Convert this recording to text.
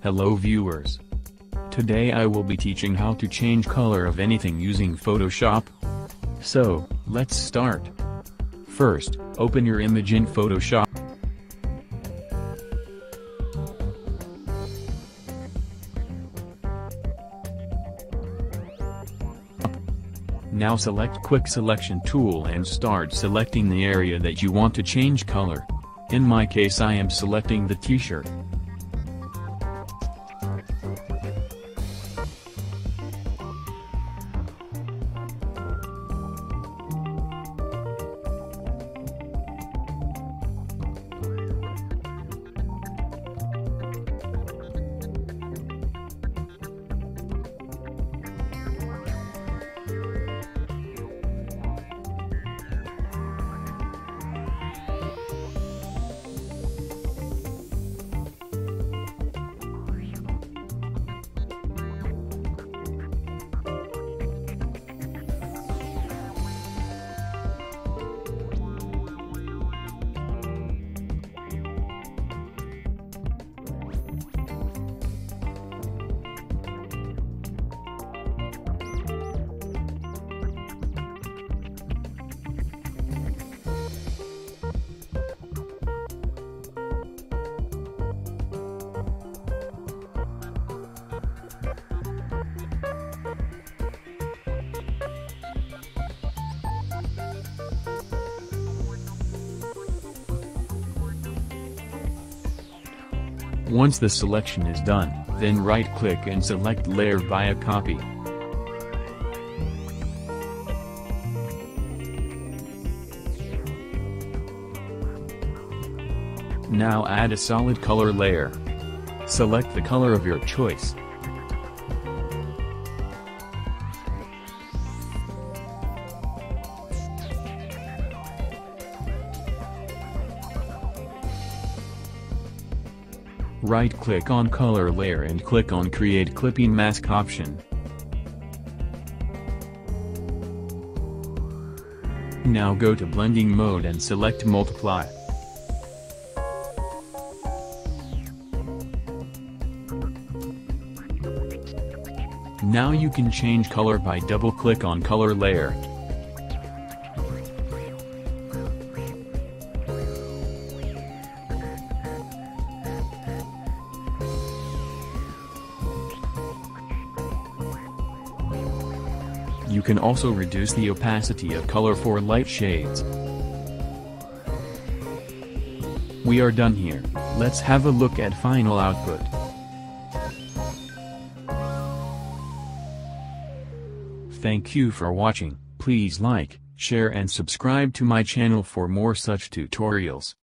Hello viewers. Today I will be teaching how to change color of anything using Photoshop. So, let's start. First, open your image in Photoshop. Now select Quick Selection tool and start selecting the area that you want to change color. In my case I am selecting the t-shirt. Once the selection is done, then right-click and select Layer via Copy. Now add a solid color layer. Select the color of your choice. Right-click on Color Layer and click on Create Clipping Mask option. Now go to Blending Mode and select Multiply. Now you can change color by double-click on Color Layer. You can also reduce the opacity of color for light shades. We are done here. Let's have a look at final output. Thank you for watching. Please like, share and subscribe to my channel for more such tutorials.